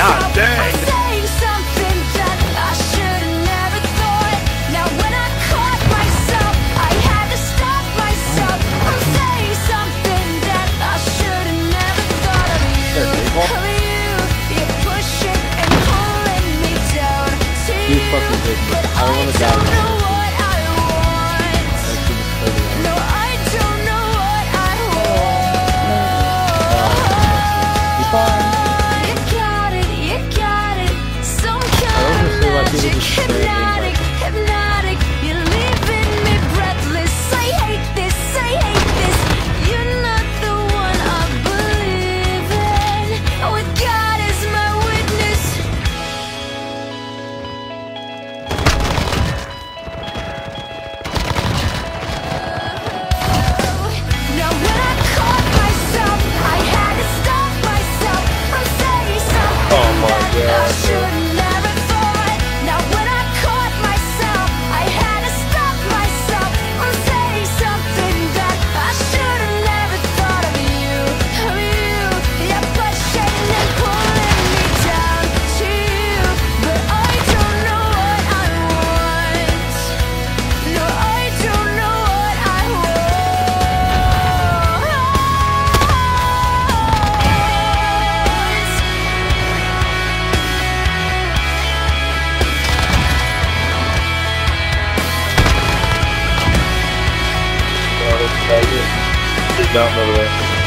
God dang! You fucking bitch. I don't wanna die. Hypnotic, you're leaving me breathless. I hate this, you're not the one I believe in. With God as my witness. Now when I caught myself, I had to stop myself from saying something Oh my that I God. should never thought. Now when I caught myself, I had to stop myself from saying something that I should have never thought of you. You're pushing and pulling me down to you, but I don't know what I want. No, I don't know what I There's mountain over there.